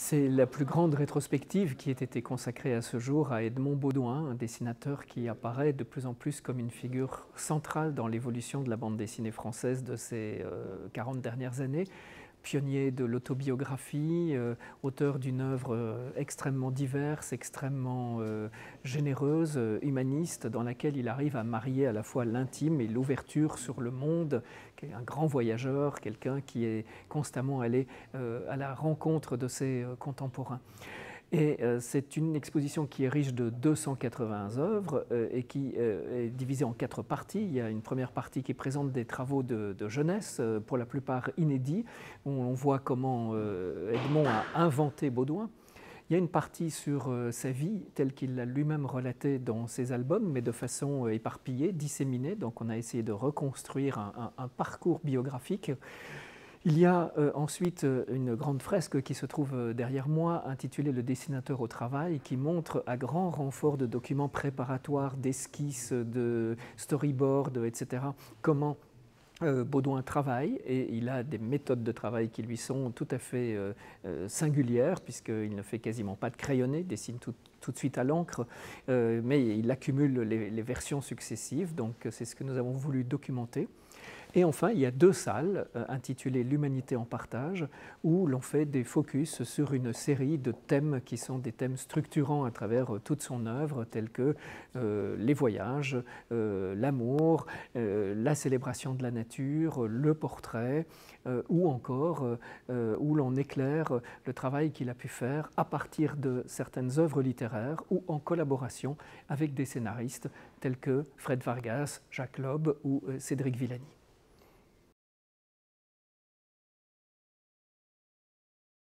C'est la plus grande rétrospective qui ait été consacrée à ce jour à Edmond Baudouin, un dessinateur qui apparaît de plus en plus comme une figure centrale dans l'évolution de la bande dessinée française de ces 40 dernières années. Pionnier de l'autobiographie, auteur d'une œuvre extrêmement diverse, extrêmement généreuse, humaniste, dans laquelle il arrive à marier à la fois l'intime et l'ouverture sur le monde, qui est un grand voyageur, quelqu'un qui est constamment allé à la rencontre de ses contemporains. Et c'est une exposition qui est riche de 280 œuvres et qui est divisée en 4 parties. Il y a une première partie qui présente des travaux de jeunesse, pour la plupart inédits, où on voit comment Edmond a inventé Baudouin. Il y a une partie sur sa vie, telle qu'il l'a lui-même relatée dans ses albums, mais de façon éparpillée, disséminée. Donc on a essayé de reconstruire un parcours biographique. Il y a ensuite une grande fresque qui se trouve derrière moi, intitulée Le dessinateur au travail, qui montre à grand renfort de documents préparatoires, d'esquisses, de storyboards, etc., comment Baudouin travaille, et il a des méthodes de travail qui lui sont tout à fait singulières, puisqu'il ne fait quasiment pas de crayonné, dessine tout de suite à l'encre, mais il accumule les versions successives, donc c'est ce que nous avons voulu documenter. Et enfin, il y a 2 salles intitulées L'humanité en partage, où l'on fait des focus sur une série de thèmes qui sont des thèmes structurants à travers toute son œuvre, tels que les voyages, l'amour, la célébration de la nature, le portrait, ou encore où l'on éclaire le travail qu'il a pu faire à partir de certaines œuvres littéraires ou en collaboration avec des scénaristes tels que Fred Vargas, Jacques Lob ou Cédric Villani.